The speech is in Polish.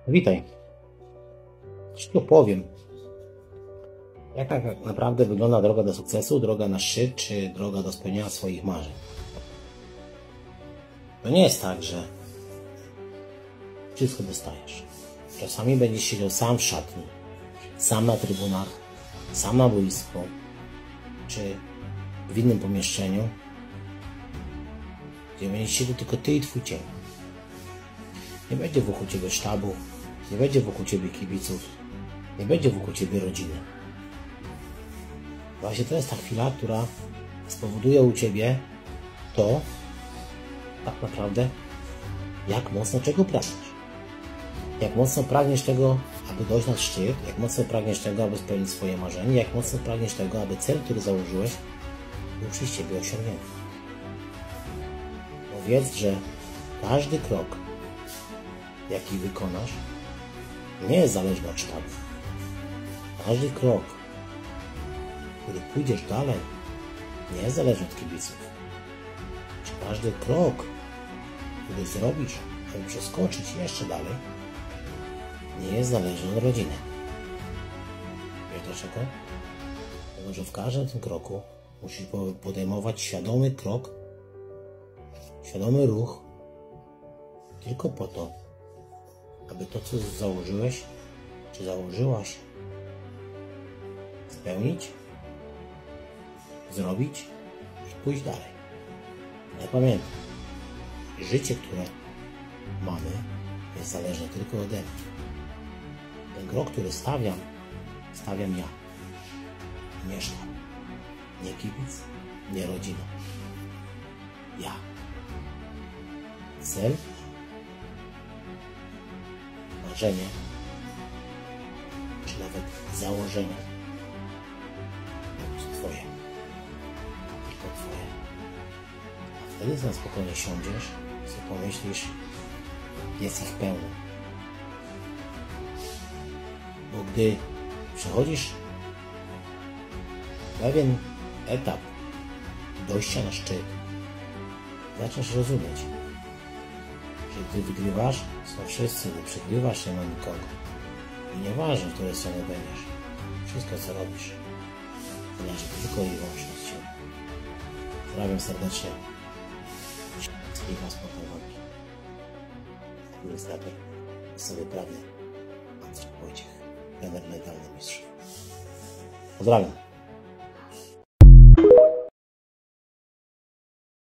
Witaj. Ci tu powiem, jak tak naprawdę wygląda droga do sukcesu, droga na szczyt, czy droga do spełnienia swoich marzeń. To nie jest tak, że wszystko dostajesz. Czasami będziesz siedział sam w szatni, sam na trybunach, sam na boisku, czy w innym pomieszczeniu, gdzie będziesz siedział tylko ty i twój cień. Nie będzie wokół ciebie sztabu, nie będzie wokół ciebie kibiców, nie będzie wokół ciebie rodziny. Właśnie to jest ta chwila, która spowoduje u ciebie to, tak naprawdę, jak mocno czego pragniesz. Jak mocno pragniesz tego, aby dojść na szczyt, jak mocno pragniesz tego, aby spełnić swoje marzenie, jak mocno pragniesz tego, aby cel, który założyłeś, był przez ciebie osiągnięty. Bo wiedz, że każdy krok, jaki wykonasz, nie jest zależny od sztabu. Każdy krok, który pójdziesz dalej, nie jest zależny od kibiców. Każdy krok, który zrobisz, aby przeskoczyć jeszcze dalej, nie jest zależny od rodziny. Wiesz dlaczego? Dlatego, że w każdym tym kroku musisz podejmować świadomy krok, świadomy ruch, tylko po to, aby to, co założyłeś, czy założyłaś, spełnić, zrobić i pójść dalej. Ale pamiętaj, życie, które mamy, jest zależne tylko ode mnie. Ten krok, który stawiam ja. Nie sztab, nie kibic, nie rodzina. Ja. Cel, marzenie, czy nawet założenie. To jest twoje. Tylko twoje. A wtedy na spokojnie siądziesz, sobie pomyślisz, jest ich pełno. Bo gdy przechodzisz pewien etap dojścia na szczyt, zaczynasz rozumieć, że gdy wygrywasz, są wszyscy, gdy przegrywasz, nie ma nikogo. I nieważne, w której stronie będziesz, wszystko co robisz zależy tylko i wyłącznie od siebie. Pozdrawiam serdecznie. Spiwa sportowy. Administrator sobie prawny Andrzej Wojciech, trener mentalny mistrzów. Pozdrawiam.